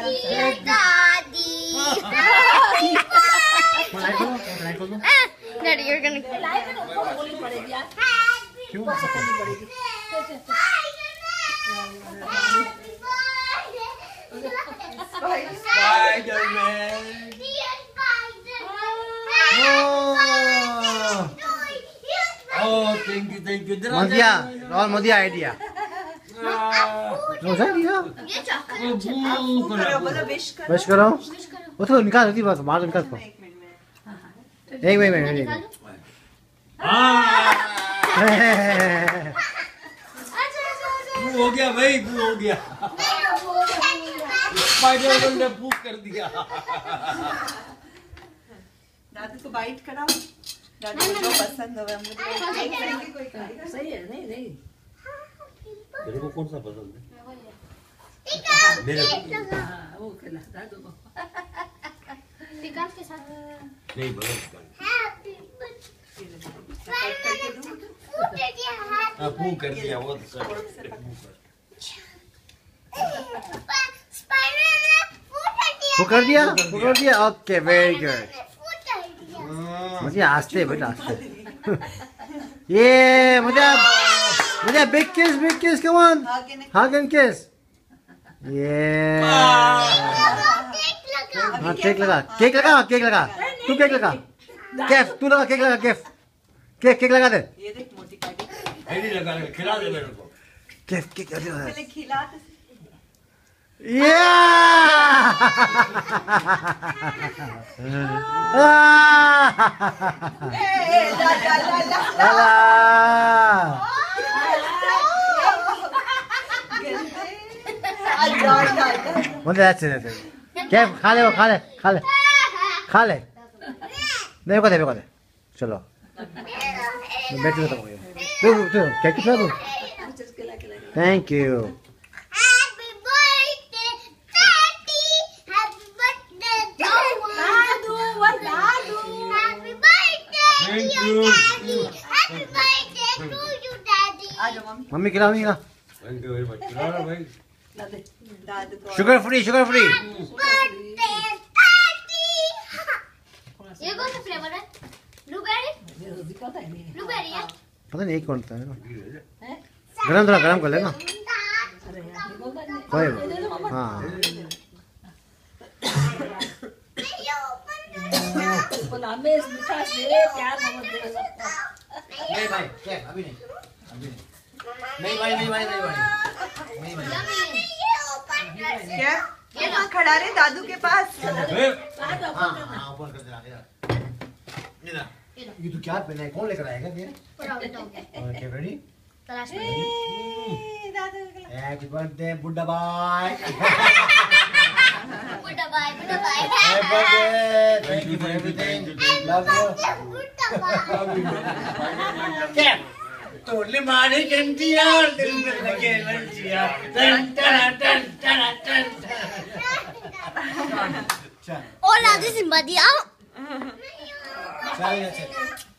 Daddy, you're gonna. क्यों? Spider-Man. Oh, thank you. मदिया, और मदिया idea. रोज़ा दिया। विश करो। वो तो निकाल दी बात, मार निकाल को। एक मिनट। हो गया भाई, हो गया। स्पाइडरमैन ने पूछ कर दिया। दादू को बाइट कराओ। दादू को जो पसंद हो मुझे सही है। नहीं तेरे को कौन सा पसंद है? मेरे वो खिला दादू को। विकास के साथ नहीं भगत पूछ कर दिया वो तो वो कर दिया। Okay, very good. मुझे आस्ते बेटा आस्ते। ये मुझे बिग किस कम ऑन, हग एंड किस। ये हाँ, केक लगा। तू केक लगा। केफ तू लगा, केक लगा। केक लगा दे। ये देख मोटी काटी नहीं लगा, खिला दे मेरे को। केक पहले खिला दे। मुझे क्या खा ले मेरे को दे चलो बैठ लो। क्या खिला दो। Thank you. मम्मी खिलाओ नहीं खिला। Sugar free. ये कौन सा फ्लेवर है? ब्लूबेरी है। पता नहीं कौन सा है। गरम कर लेना। हाँ नहीं भाई, अभी नहीं। क्या ये तो खड़ा रहे दादू के पास। ओपन कर देना। ये तो क्या पहना है, कौन लेकर आएगा ये? Okay ready. हैप्पी बर्थडे बुड्ढा bye. Happy birthday. Thank you for everything. Love you. क्या? तोड़ले मारे कंटिया, दिल में लगे लंचिया। टन। और आधे सिंबा दिया। चल।